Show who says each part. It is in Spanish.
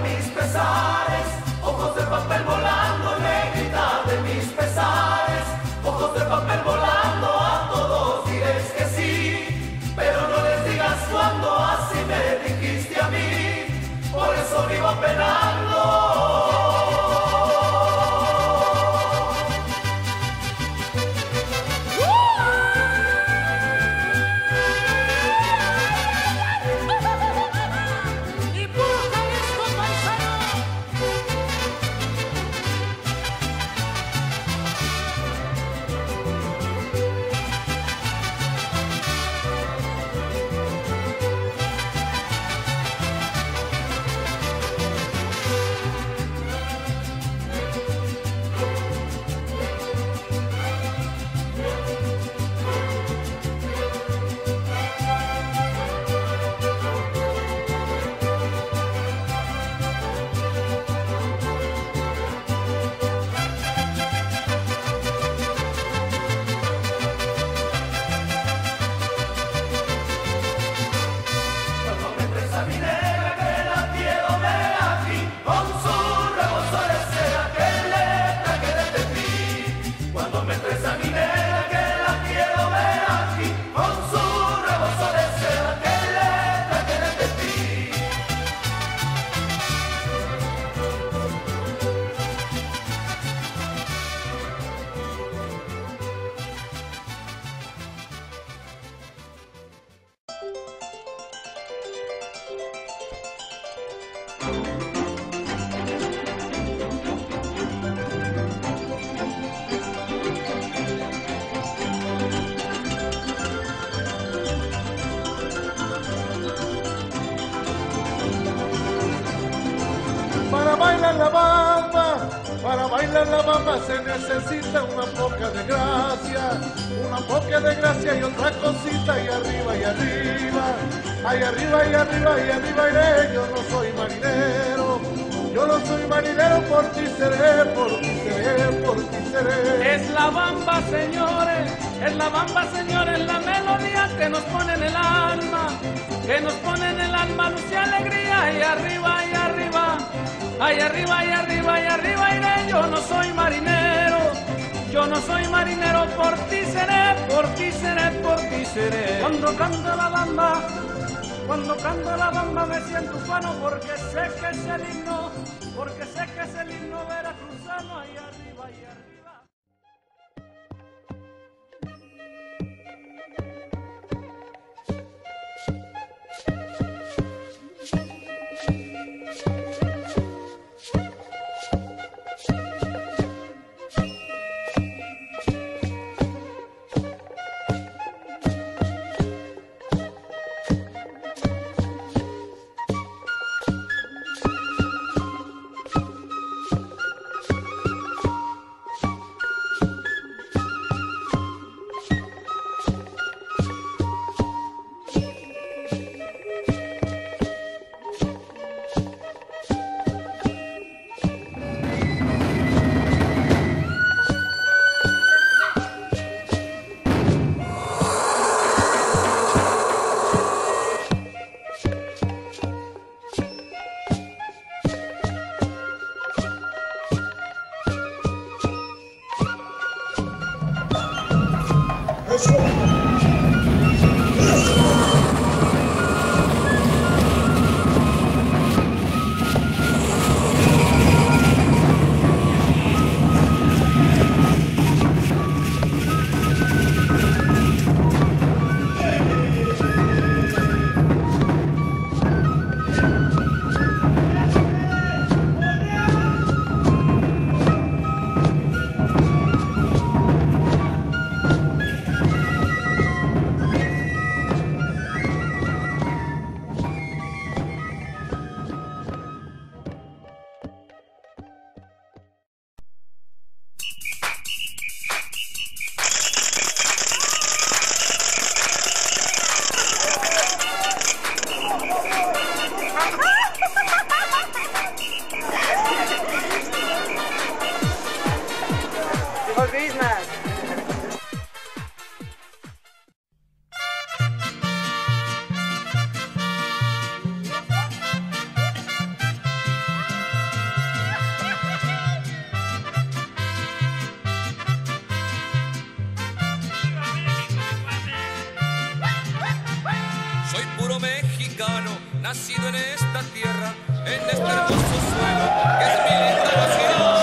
Speaker 1: mis pesares, ojos de papel volando, negrita de mis pesares, ojos de papel volando, a todos diles que sí, pero no les digas cuando así me dijiste a mí, por eso vivo penando.
Speaker 2: Para bailar la bamba se necesita una poca de gracia y otra cosita y arriba y arriba, ay arriba y arriba y arriba iré. Yo no soy marinero, yo no soy marinero, por ti seré, por ti seré, por ti seré.
Speaker 3: Es la bamba, señores, es la bamba, señores, la melodía que nos pone en el alma, que nos pone en el alma luz y alegría, y arriba y arriba. Ay, arriba y arriba y arriba iré, yo no soy marinero, yo no soy marinero, por ti seré, por ti seré, por ti seré. Cuando canta la bamba me siento ufano, porque sé que es el himno, porque sé que es el himno veracruzano, ay, arriba y arriba.
Speaker 4: mexicano, nacido en esta tierra, en este hermoso suelo, que es mi linda nación.